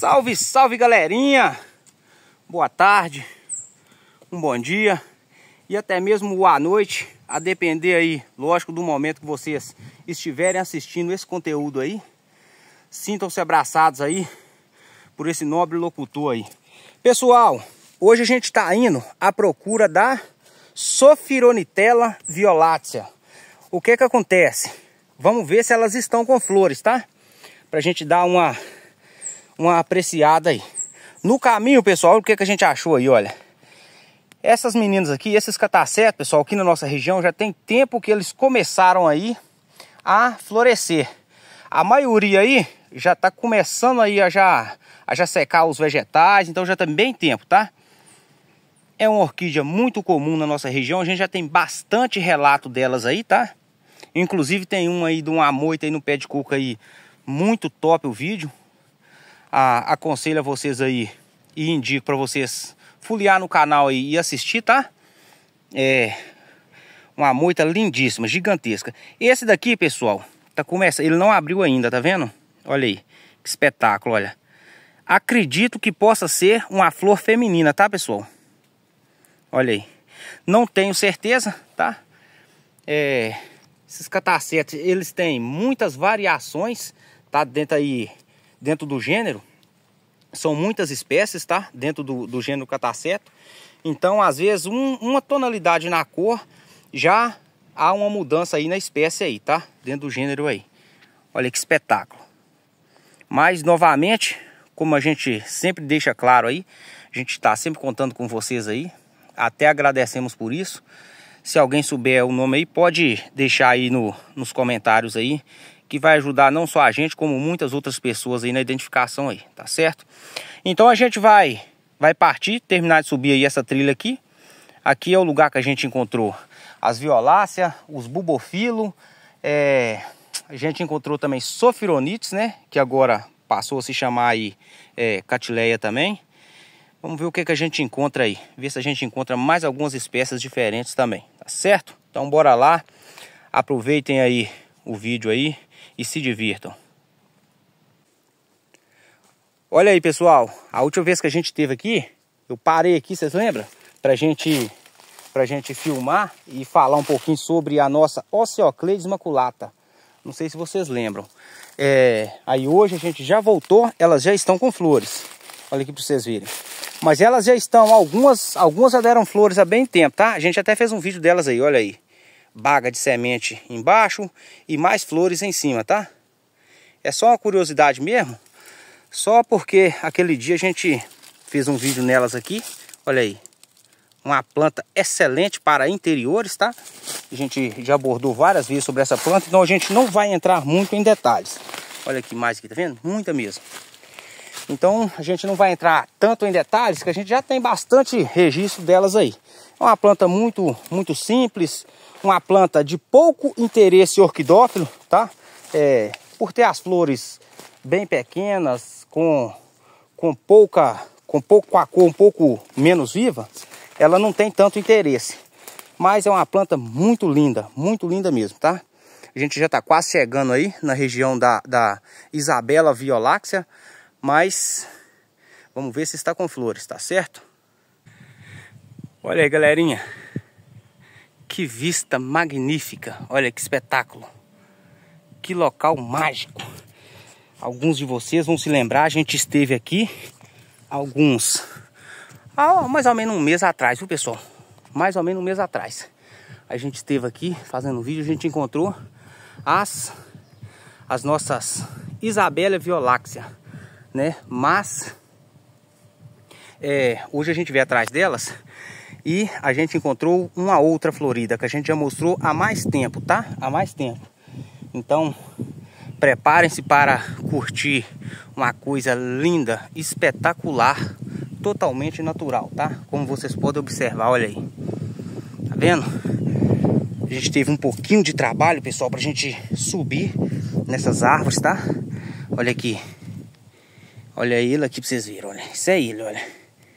Salve, salve galerinha! Boa tarde, um bom dia e até mesmo boa noite, a depender aí, lógico, do momento que vocês estiverem assistindo esse conteúdo aí. Sintam-se abraçados aí por esse nobre locutor aí. Pessoal, hoje a gente está indo à procura da Sophironitella violácea. O que acontece? Vamos ver se elas estão com flores, tá? Pra gente dar uma apreciada aí. No caminho, pessoal, o que a gente achou aí, olha. Essas meninas aqui, esses catacetos, pessoal, aqui na nossa região, já tem tempo que eles começaram aí a florescer. A maioria aí já tá começando aí a já secar os vegetais, então já tem bem tempo, tá? É uma orquídea muito comum na nossa região, a gente já tem bastante relato delas aí, tá? Inclusive tem um aí de uma moita aí no pé de coco aí, muito top o vídeo. Aconselho a vocês aí e indico para vocês folhear no canal aí e assistir, tá? É uma moita lindíssima, gigantesca. Esse daqui, pessoal, tá começando, ele não abriu ainda, tá vendo? Olha aí, que espetáculo, olha. Acredito que possa ser uma flor feminina, tá, pessoal? Olha aí. Não tenho certeza, tá? Esses catacetes, eles têm muitas variações, tá? Dentro do gênero. São muitas espécies, tá? Dentro do gênero cataceto. Então, às vezes, uma tonalidade na cor, já há uma mudança aí na espécie aí, tá? Dentro do gênero aí. Olha que espetáculo. Mas, novamente, como a gente sempre deixa claro aí, a gente está sempre contando com vocês aí. Até agradecemos por isso. Se alguém souber o nome aí, pode deixar aí nos comentários aí, que vai ajudar não só a gente, como muitas outras pessoas aí na identificação aí, tá certo? Então a gente vai partir, terminar de subir aí essa trilha aqui. Aqui é o lugar que a gente encontrou as violáceas, os bulbophyllum, a gente encontrou também Sophironites, né? Que agora passou a se chamar aí Catileia também. Vamos ver o que a gente encontra aí. Ver se a gente encontra mais algumas espécies diferentes também. Tá certo? Então bora lá. Aproveitem aí o vídeo aí e se divirtam. Olha aí, pessoal. A última vez que a gente esteve aqui, eu parei aqui, vocês lembram? Pra gente filmar e falar um pouquinho sobre a nossa Oceocleides maculata. Não sei se vocês lembram. Aí hoje a gente já voltou. Elas já estão com flores. Olha aqui pra vocês verem. Mas elas já estão, algumas já deram flores há bem tempo, tá? A gente até fez um vídeo delas aí, olha aí. Baga de semente embaixo e mais flores em cima, tá? É só uma curiosidade mesmo. Só porque aquele dia a gente fez um vídeo nelas aqui. Olha aí. Uma planta excelente para interiores, tá? A gente já abordou várias vezes sobre essa planta, então a gente não vai entrar muito em detalhes. Olha aqui mais aqui, tá vendo? Muita mesmo. Então a gente não vai entrar tanto em detalhes, que a gente já tem bastante registro delas aí. É uma planta muito simples, uma planta de pouco interesse orquidófilo, tá? Por ter as flores bem pequenas, com a cor um pouco menos viva, ela não tem tanto interesse. Mas é uma planta muito linda mesmo, tá? A gente já está quase chegando aí na região da Isabella violácea. Mas vamos ver se está com flores, tá certo? Olha aí, galerinha. Que vista magnífica. Olha que espetáculo. Que local mágico. Alguns de vocês vão se lembrar, a gente esteve aqui mais ou menos um mês atrás, viu, pessoal? Mais ou menos um mês atrás. A gente esteve aqui fazendo um vídeo, a gente encontrou as nossas Isabella violácea, né? Mas hoje a gente veio atrás delas e a gente encontrou uma outra florida que a gente já mostrou há mais tempo, tá? Há mais tempo. Então preparem-se para curtir uma coisa linda, espetacular, totalmente natural, tá? Como vocês podem observar, olha aí. Tá vendo? A gente teve um pouquinho de trabalho, pessoal, pra gente subir nessas árvores, tá? Olha aqui. Olha ele aqui pra vocês verem, olha. Isso é ele, olha.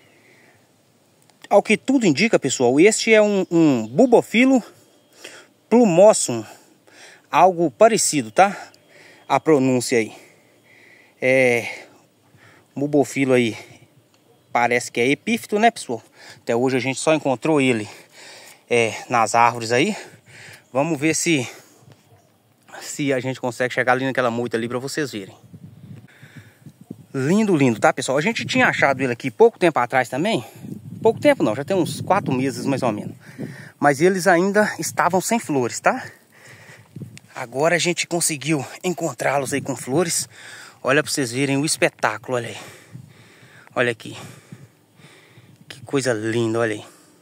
Ao que tudo indica, pessoal, este é um Bulbophyllum plumossum. Algo parecido, tá? A pronúncia aí. Bubofilo aí parece que é epífito, né, pessoal? Até hoje a gente só encontrou ele nas árvores aí. Vamos ver se a gente consegue chegar ali naquela moita ali para vocês verem. Lindo, lindo, tá, pessoal? A gente tinha achado ele aqui pouco tempo atrás também. Pouco tempo não, já tem uns 4 meses mais ou menos. Mas eles ainda estavam sem flores, tá? Agora a gente conseguiu encontrá-los aí com flores. Olha para vocês verem o espetáculo, olha aí. Olha aqui. Que coisa linda, olha aí.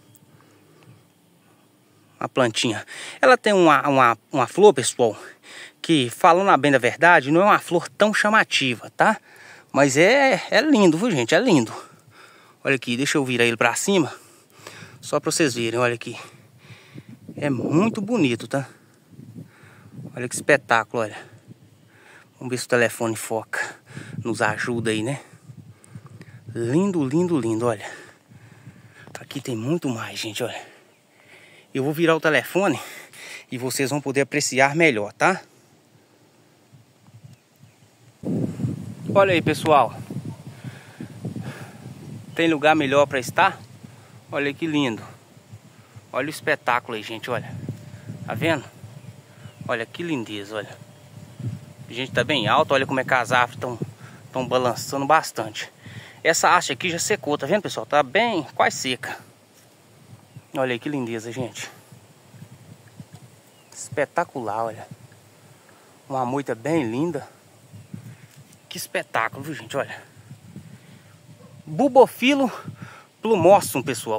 A plantinha. Ela tem uma flor, pessoal, que, falando a bem da verdade, não é uma flor tão chamativa, tá? Mas é lindo, viu, gente? É lindo. Olha aqui, deixa eu virar ele pra cima, só pra vocês verem, olha aqui. É muito bonito, tá? Olha que espetáculo, olha. Vamos ver se o telefone foca. Nos ajuda aí, né? Lindo, lindo, lindo, olha. Aqui tem muito mais, gente, olha. Eu vou virar o telefone e vocês vão poder apreciar melhor, tá? Olha aí, pessoal. Tem lugar melhor para estar? Olha que lindo. Olha o espetáculo aí, gente, olha. Tá vendo? Olha que lindeza, olha. A gente tá bem alto, olha como é que as árvores estão balançando bastante. Essa haste aqui já secou, tá vendo, pessoal? Tá bem, quase seca. Olha aí que lindeza, gente. Espetacular, olha. Uma moita bem linda. Que espetáculo, viu, gente, olha. Bubofilo plumossum, pessoal.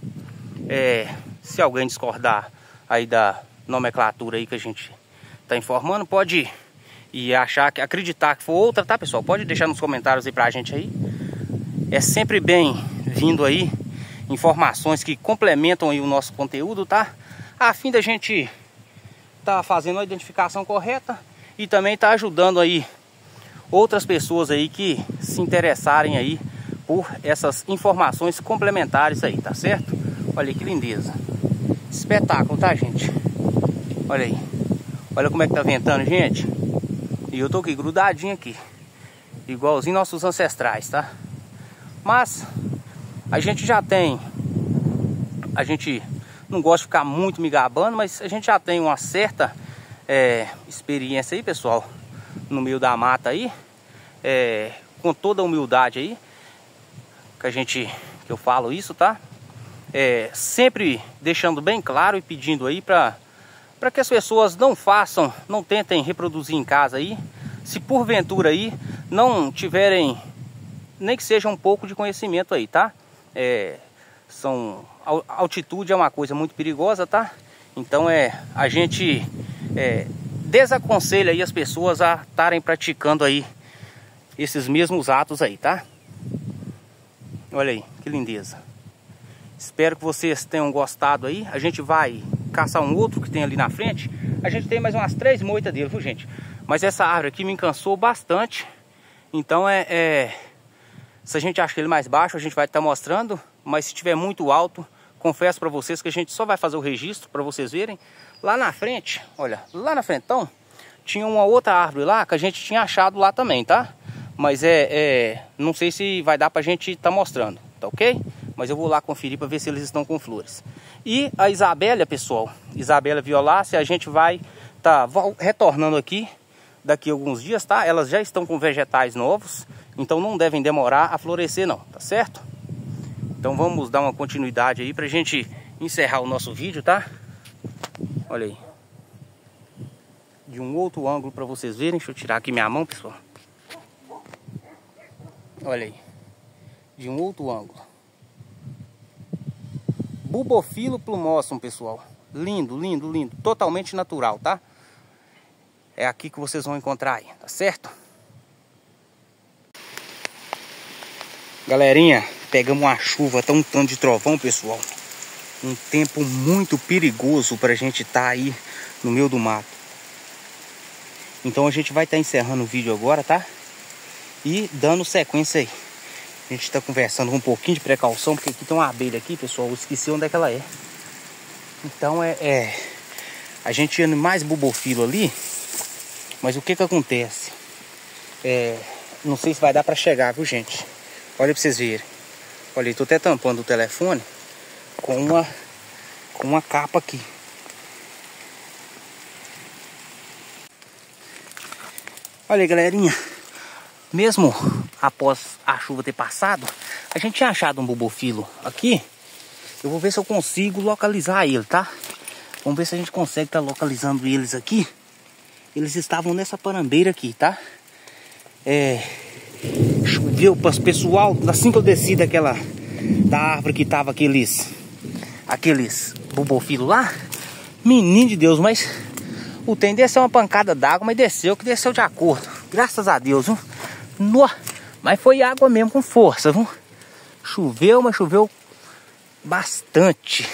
Se alguém discordar aí da nomenclatura aí que a gente tá informando, pode acreditar que for outra, tá, pessoal? Pode deixar nos comentários aí pra gente aí. É sempre bem-vindo aí informações que complementam aí o nosso conteúdo, tá? A fim da gente tá fazendo a identificação correta e também tá ajudando aí outras pessoas aí que se interessarem aí por essas informações complementares aí, tá certo? Olha aí que lindeza. Espetáculo, tá, gente? Olha aí. Olha como é que tá ventando, gente. E eu tô aqui grudadinho aqui, igualzinho nossos ancestrais, tá? Mas a gente já tem, a gente não gosta de ficar muito me gabando, mas a gente já tem uma certa experiência aí, pessoal, no meio da mata aí, com toda a humildade aí, que eu falo isso, tá? Sempre deixando bem claro e pedindo aí para que as pessoas não tentem reproduzir em casa aí, se porventura aí não tiverem nem que seja um pouco de conhecimento aí, tá? Altitude é uma coisa muito perigosa, tá? Então a gente desaconselha aí as pessoas a estarem praticando aí esses mesmos atos aí, tá? Olha aí, que lindeza. Espero que vocês tenham gostado aí. A gente vai caçar um outro que tem ali na frente. A gente tem mais umas 3 moitas dele, viu, gente? Mas essa árvore aqui me cansou bastante. Então se a gente acha ele mais baixo, a gente vai estar mostrando. Mas se estiver muito alto, confesso para vocês que a gente só vai fazer o registro para vocês verem. Lá na frente, olha, lá na frentão, tinha uma outra árvore lá que a gente tinha achado lá também, tá? Mas não sei se vai dar pra gente estar mostrando, tá ok? Mas eu vou lá conferir para ver se eles estão com flores. E a Isabélia, pessoal, Isabélia violácea, a gente vai estar retornando aqui daqui a alguns dias, tá? Elas já estão com vegetais novos, então não devem demorar a florescer não, tá certo? Então vamos dar uma continuidade aí pra gente encerrar o nosso vídeo, tá? Olha aí. De um outro ângulo para vocês verem. Deixa eu tirar aqui minha mão, pessoal. Olha aí. De um outro ângulo. Bubofilo plumossum, pessoal. Lindo, lindo, lindo. Totalmente natural, tá? É aqui que vocês vão encontrar aí, tá certo? Galerinha, pegamos uma chuva, tá um tanto de trovão, pessoal. Um tempo muito perigoso pra gente estar aí no meio do mato. Então a gente vai estar encerrando o vídeo agora, tá? E dando sequência aí. A gente tá conversando com um pouquinho de precaução, porque aqui tem uma abelha aqui, pessoal. Eu esqueci onde é que ela é. Então a gente ia mais bubofilo ali. Mas o que que acontece? Não sei se vai dar pra chegar, viu, gente? Olha pra vocês verem. Olha, eu tô até tampando o telefone com uma capa aqui. Olha aí, galerinha. Mesmo após a chuva ter passado, a gente tinha achado um bubofilo aqui. Eu vou ver se eu consigo localizar ele, tá? Vamos ver se a gente consegue estar localizando eles aqui. Eles estavam nessa parambeira aqui, tá? Choveu para o pessoal. Assim que eu desci da árvore que tava aqueles bubofilos lá. Menino de Deus, mas o trem desceu uma pancada d'água, mas desceu de acordo. Graças a Deus, viu? Mas foi água mesmo com força, viu? Choveu, mas choveu bastante.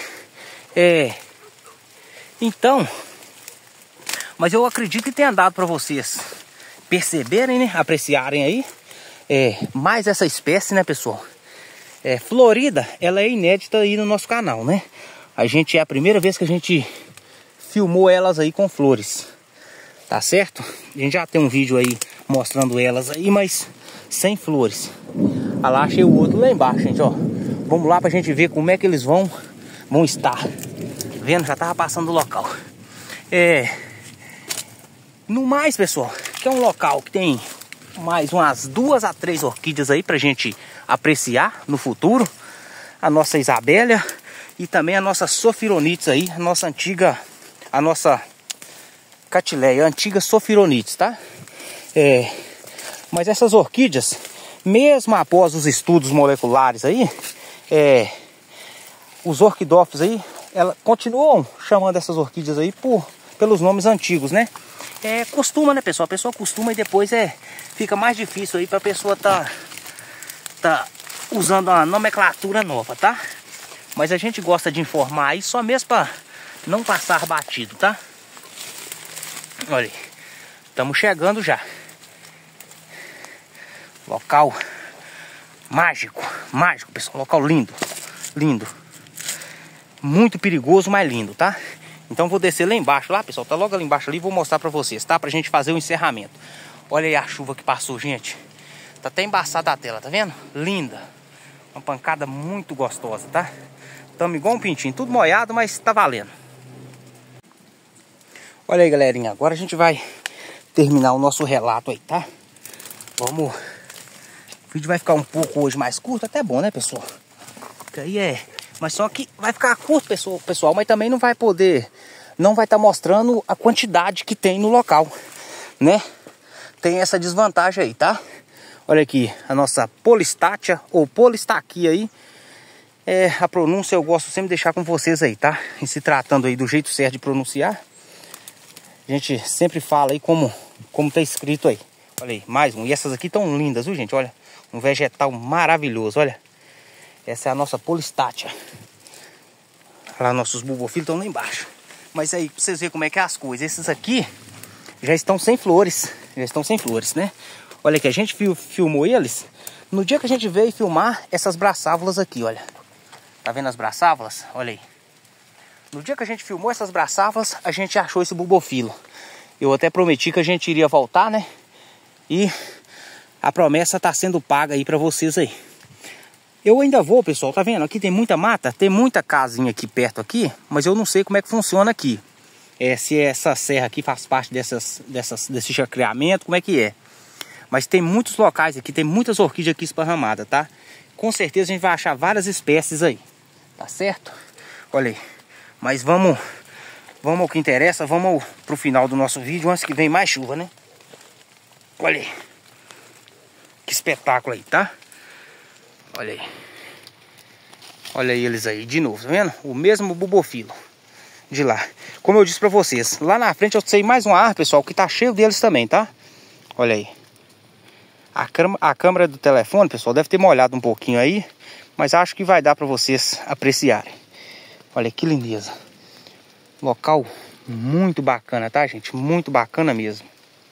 Então, mas eu acredito que tenha dado para vocês perceberem, né? Apreciarem aí mais essa espécie, né, pessoal? Florida, ela é inédita aí no nosso canal, né? É a primeira vez que a gente filmou elas aí com flores, tá certo? A gente já tem um vídeo aí mostrando elas aí, mas sem flores. Ah lá, achei o outro lá embaixo, gente, ó. Vamos lá pra gente ver como é que eles vão estar. Vendo? Já tava passando do local. No mais, pessoal, que é um local que tem mais umas 2 a 3 orquídeas aí pra gente apreciar no futuro. A nossa Isabélia e também a nossa Sofironites aí, a nossa Catileia, a antiga Sofironites, tá? Mas essas orquídeas, mesmo após os estudos moleculares aí, os orquidófilos aí, continuam chamando essas orquídeas aí pelos nomes antigos, né? Costuma, né, pessoal? A pessoa costuma e depois fica mais difícil aí pra pessoa tá usando uma nomenclatura nova, tá? Mas a gente gosta de informar aí só mesmo pra não passar batido, tá? Olha aí, estamos chegando já. Local mágico, pessoal. Local lindo, lindo. Muito perigoso, mas lindo, tá? Então vou descer lá embaixo, lá, pessoal. Tá logo ali embaixo ali, vou mostrar pra vocês, tá? Pra gente fazer o encerramento. Olha aí a chuva que passou, gente. Tá até embaçada a tela, tá vendo? Linda. Uma pancada muito gostosa, tá? Tamo igual um pintinho, tudo molhado, mas tá valendo. Olha aí, galerinha. Agora a gente vai terminar o nosso relato aí, tá? O vídeo vai ficar um pouco hoje mais curto, até bom, né, pessoal? Porque aí mas só que vai ficar curto, pessoal, mas também não vai estar mostrando a quantidade que tem no local, né? Tem essa desvantagem aí, tá? Olha aqui, a nossa Polistátia ou Polistachia aí. A pronúncia eu gosto sempre de deixar com vocês aí, tá? Em se tratando aí do jeito certo de pronunciar. A gente sempre fala aí como tá escrito aí. Olha aí, mais um. E essas aqui tão lindas, viu, gente? Olha, um vegetal maravilhoso, olha. Essa é a nossa Polistátia. Olha lá, nossos bubofilos estão lá embaixo. Mas aí, pra vocês verem como é que é as coisas. Esses aqui já estão sem flores. Né? Olha aqui, a gente filmou eles. No dia que a gente veio filmar essas braçávolas aqui, olha. Tá vendo as braçávolas? Olha aí. No dia que a gente filmou essas braçávolas, a gente achou esse bubofilo. Eu até prometi que a gente iria voltar, né? E a promessa tá sendo paga aí pra vocês aí. Eu ainda vou, pessoal, tá vendo? Aqui tem muita mata, tem muita casinha aqui perto aqui, mas eu não sei como é que funciona aqui. Se essa serra aqui faz parte desse chacreamento, como é que é. Mas tem muitos locais aqui, tem muitas orquídeas aqui esparramadas, tá? Com certeza a gente vai achar várias espécies aí, tá certo? Olha aí, mas vamos ao que interessa, vamos pro final do nosso vídeo, antes que venha mais chuva, né? Olha aí, que espetáculo aí, tá? Olha aí. Olha aí eles aí de novo, tá vendo? O mesmo bubofilo de lá. Como eu disse pra vocês, lá na frente eu sei mais uma árvore, pessoal, que tá cheio deles também, tá? Olha aí. A câmera do telefone, pessoal, deve ter molhado um pouquinho aí, mas acho que vai dar pra vocês apreciarem. Olha que lindeza. Local muito bacana, tá, gente? Muito bacana mesmo.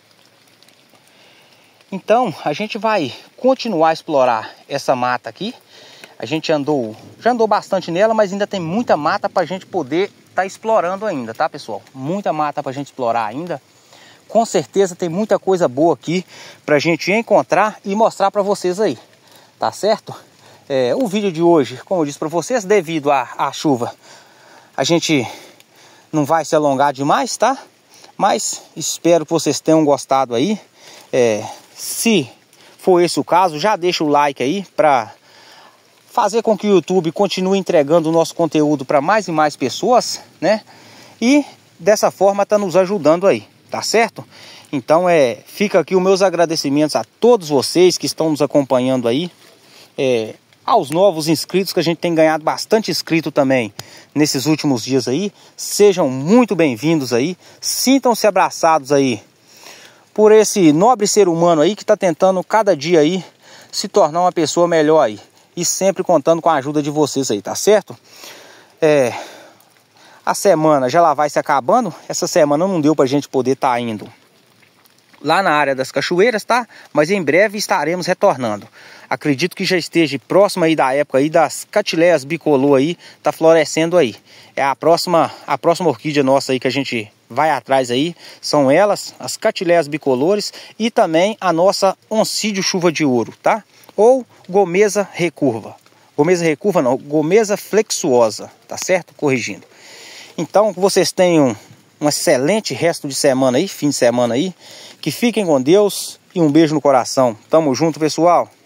Então, a gente vai continuar a explorar essa mata aqui. A gente já andou bastante nela, mas ainda tem muita mata pra gente poder estar explorando ainda, tá, pessoal? Muita mata pra gente explorar ainda. com certeza tem muita coisa boa aqui pra gente encontrar e mostrar pra vocês aí, tá certo? O vídeo de hoje, como eu disse pra vocês, devido à chuva, a gente não vai se alongar demais, tá? Mas espero que vocês tenham gostado aí. Se for esse o caso, já deixa o like aí pra fazer com que o YouTube continue entregando o nosso conteúdo para mais e mais pessoas, né? E dessa forma tá nos ajudando aí, tá certo? Então fica aqui os meus agradecimentos a todos vocês que estão nos acompanhando aí, aos novos inscritos, que a gente tem ganhado bastante inscrito também nesses últimos dias aí. Sejam muito bem-vindos aí, sintam-se abraçados aí por esse nobre ser humano aí que está tentando cada dia aí se tornar uma pessoa melhor aí, e sempre contando com a ajuda de vocês aí, tá certo? A semana já lá vai se acabando. Essa semana não deu pra gente poder estar indo lá na área das cachoeiras, tá? Mas em breve estaremos retornando. Acredito que já esteja próximo aí da época aí das catileias bicolor aí, tá florescendo aí. É a próxima orquídea nossa aí que a gente vai atrás aí, são elas, as catileias bicolores, e também a nossa oncídio chuva de ouro, tá? Ou gomesa recurva. Gomesa recurva não, gomesa flexuosa, tá certo? Corrigindo. Então, que vocês tenham um excelente resto de semana aí, fim de semana aí. Que fiquem com Deus e um beijo no coração. Tamo junto, pessoal.